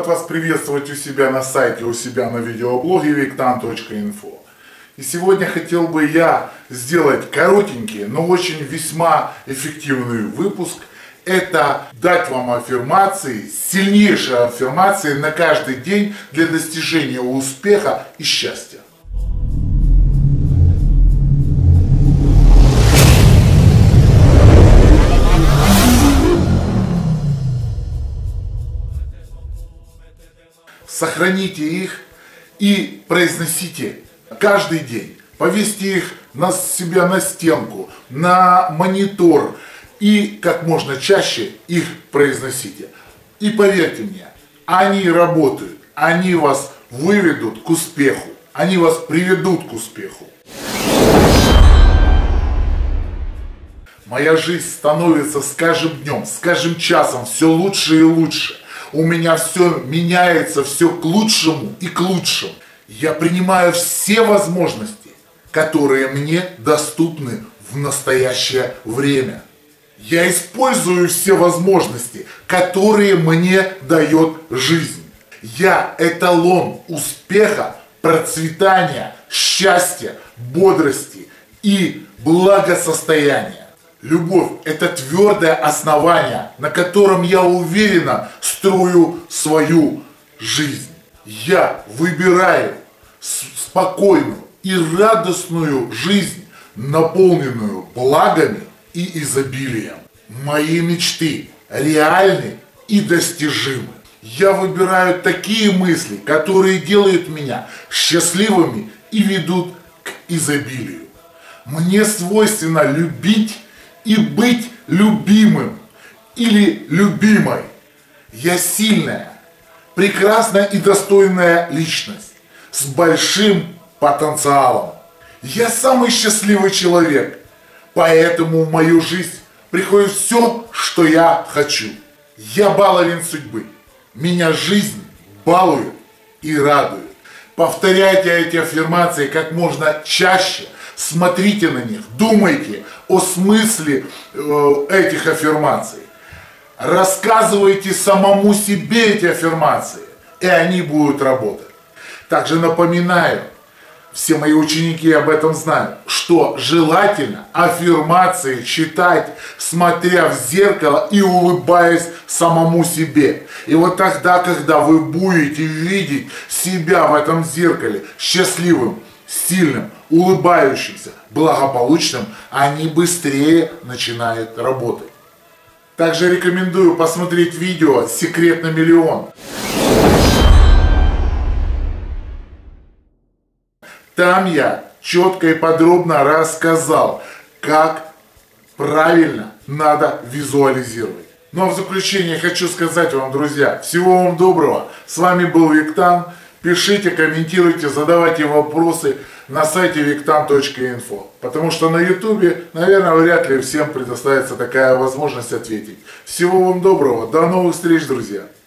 рад вас приветствовать у себя на сайте, у себя на видеоблоге viktan.info. И сегодня хотел бы я сделать коротенький, но очень весьма эффективный выпуск. Это дать вам аффирмации, сильнейшие аффирмации на каждый день для достижения успеха и счастья. Сохраните их и произносите каждый день. Повесьте их на себя на стенку, на монитор и как можно чаще их произносите. И поверьте мне, они работают, они вас выведут к успеху, они вас приведут к успеху. Моя жизнь становится с каждым днем, с каждым часом все лучше и лучше. У меня все меняется, все к лучшему и к лучшему. Я принимаю все возможности, которые мне доступны в настоящее время. Я использую все возможности, которые мне дает жизнь. Я эталон успеха, процветания, счастья, бодрости и благосостояния. Любовь – это твердое основание, на котором я уверенно строю свою жизнь. Я выбираю спокойную и радостную жизнь, наполненную благами и изобилием. Мои мечты реальны и достижимы. Я выбираю такие мысли, которые делают меня счастливыми и ведут к изобилию. Мне свойственно любить и быть любимым или любимой. Я сильная, прекрасная и достойная личность с большим потенциалом. Я самый счастливый человек, поэтому в мою жизнь приходит все, что я хочу. Я баловень судьбы. Меня жизнь балует и радует. Повторяйте эти аффирмации как можно чаще. Смотрите на них, думайте о смысле этих аффирмаций. Рассказывайте самому себе эти аффирмации, и они будут работать. Также напоминаю, все мои ученики об этом знают, что желательно аффирмации читать, смотря в зеркало и улыбаясь самому себе. И вот тогда, когда вы будете видеть себя в этом зеркале счастливым, сильным, улыбающимся, благополучным, они быстрее начинают работать. Также рекомендую посмотреть видео «Секрет на миллион». Там я четко и подробно рассказал, как правильно надо визуализировать. Ну а в заключение хочу сказать вам, друзья, всего вам доброго. С вами был Виктан. Пишите, комментируйте, задавайте вопросы на сайте viktan.info. Потому что на ютубе, наверное, вряд ли всем предоставится такая возможность ответить. Всего вам доброго. До новых встреч, друзья.